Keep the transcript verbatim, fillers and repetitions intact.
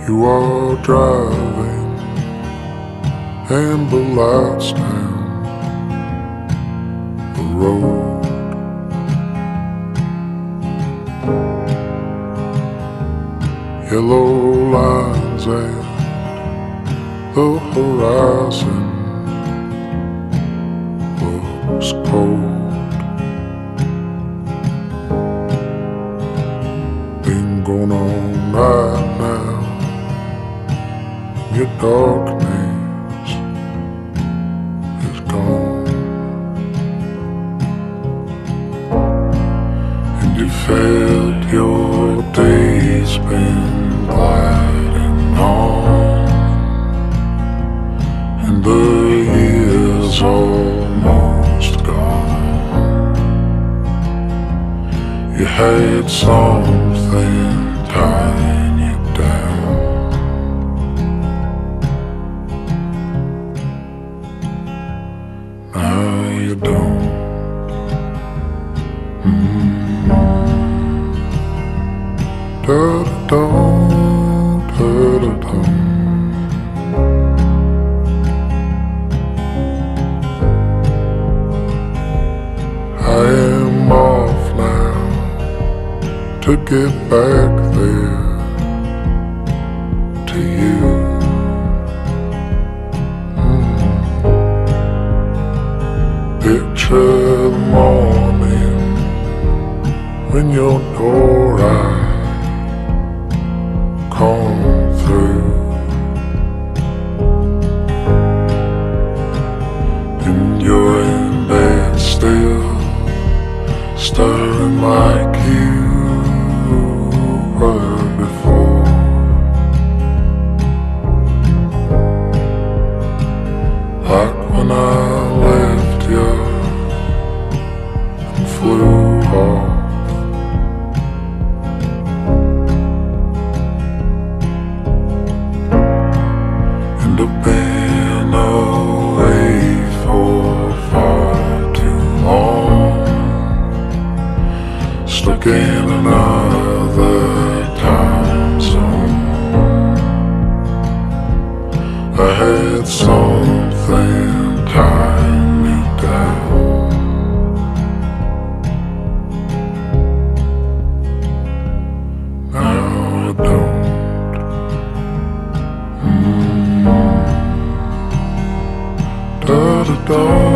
You are driving amber lights down the road. Yellow lines at the horizon looks cold. Been going all night now. Your darkness is gone, and you felt your days been gliding on, and the years almost gone. You had something tying you down. Now you don't. Mm-hmm. Da-da-dum, da-da-dum. I am off now to get back there to you. Picture the morning when your door I come through, and you're in bed still, stirring like you were before. Like when I left you and flew off. And I've been away for far too long, stuck in another time zone. I had something tying me down. Now I don't. Mm-hmm. Da-da-da.